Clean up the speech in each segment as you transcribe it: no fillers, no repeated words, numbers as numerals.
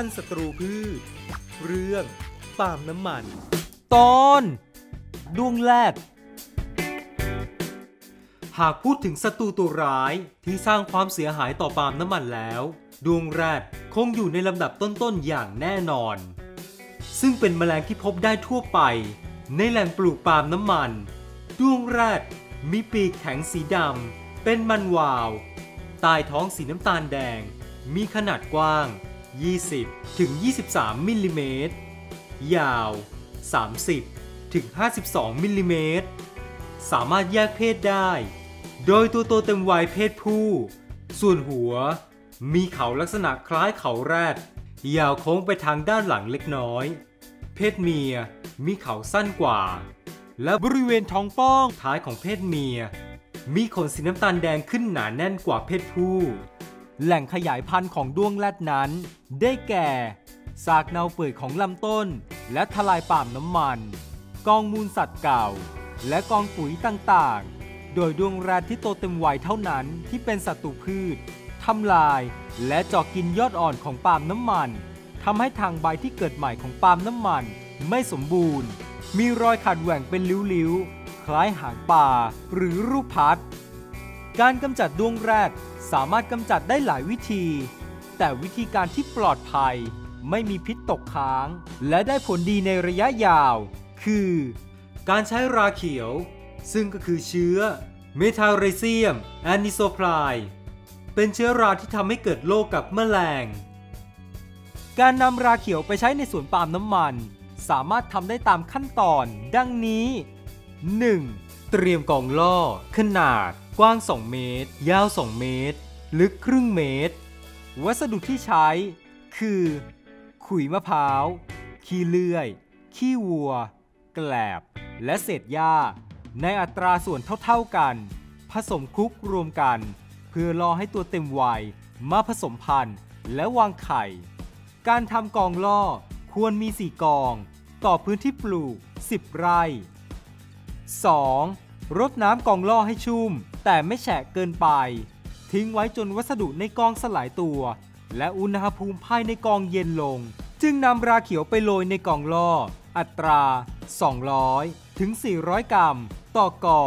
ทันศัตรูพืชเรื่องปาล์มน้ำมันตอนดวงแรดหากพูดถึงศัตรูตัวร้ายที่สร้างความเสียหายต่อปาล์มน้ำมันแล้วดวงแรดคงอยู่ในลำดับต้นๆอย่างแน่นอนซึ่งเป็นแมลงที่พบได้ทั่วไปในแหล่งปลูกปาล์มน้ำมันดวงแรดมีปีกแข็งสีดำเป็นมันวาวใต้ท้องสีน้ำตาลแดงมีขนาดกว้าง20 ถึง 23 มิลลิเมตรยาว30 ถึง 52 มิลลิเมตรสามารถแยกเพศได้โดยตัวโตเต็มวัยเพศผู้ส่วนหัวมีเขาลักษณะคล้ายเขาแรดยาวโค้งไปทางด้านหลังเล็กน้อยเพศเมียมีเขาสั้นกว่าและบริเวณท้องป้องท้ายของเพศเมียมีขนสีน้ำตาลแดงขึ้นหนาแน่นกว่าเพศผู้แหล่งขยายพันธุ์ของด้วงแรดนั้นได้แก่ซากเน่าเปื่อยของลำต้นและทลายปาล์มน้ำมันกองมูลสัตว์เก่าและกองปุ๋ยต่างๆโดยด้วงแรดที่โตเต็มวัยเท่านั้นที่เป็นศัตรูพืชทำลายและเจาะกินยอดอ่อนของปาล์มน้ำมันทำให้ทางใบที่เกิดใหม่ของปาล์มน้ำมันไม่สมบูรณ์มีรอยขาดแหว่งเป็นริ้วๆคล้ายหางปลาหรือรูปพัดการกำจัดด้วงแรดสามารถกำจัดได้หลายวิธีแต่วิธีการที่ปลอดภัยไม่มีพิษตกค้างและได้ผลดีในระยะยาวคือการใช้ราเขียวซึ่งก็คือเชื้อเมทาเรเซียมแอนนิโซไพร์เป็นเชื้อราที่ทำให้เกิดโรคกับแมลงการนำราเขียวไปใช้ในสวนปาล์มน้ำมันสามารถทำได้ตามขั้นตอนดังนี้ 1. เตรียมกองล่อขนาดกว้าง2เมตรยาว2เมตรลึกครึ่งเมตรวัสดุที่ใช้คือขุยมะพร้าวขี้เลื่อยขี้วัวแกลบและเศษหญ้าในอัตราส่วนเท่าๆกันผสมคลุกรวมกันเพื่อรอให้ตัวเต็มวัยมาผสมพันธุ์และวางไข่การทำกองล่อควรมี4กองต่อพื้นที่ปลูก10ไร่ 2. รดน้ำกองล่อให้ชุ่มแต่ไม่แฉะเกินไปทิ้งไว้จนวัสดุในกองสลายตัวและอุณหภูมิภายในกองเย็นลงจึงนำราเขียวไปโรยในกองล่ออัตรา200 ถึง 400 กรัมต่อกอง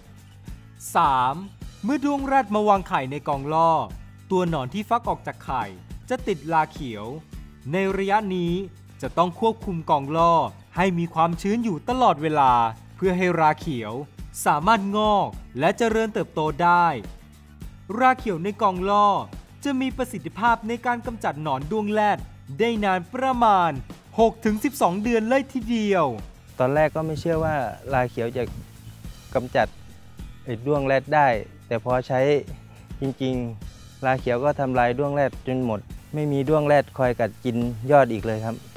3. เมื่อดวงแรดมาวางไข่ในกองล่อตัวหนอนที่ฟักออกจากไข่จะติดราเขียวในระยะนี้จะต้องควบคุมกองล่อให้มีความชื้นอยู่ตลอดเวลาเพื่อให้ราเขียวสามารถงอกและเจริญเติบโตได้ราเขียวในกองล่อจะมีประสิทธิภาพในการกำจัดหนอนด้วงแรดได้นานประมาณ 6-12 เดือนเลยทีเดียวตอนแรกก็ไม่เชื่อว่าราเขียวจะกำจัดด้วงแรดได้แต่พอใช้จริงๆราเขียวก็ทำลายด้วงแรดจนหมดไม่มีด้วงแรดคอยกัดกินยอดอีกเลยครับ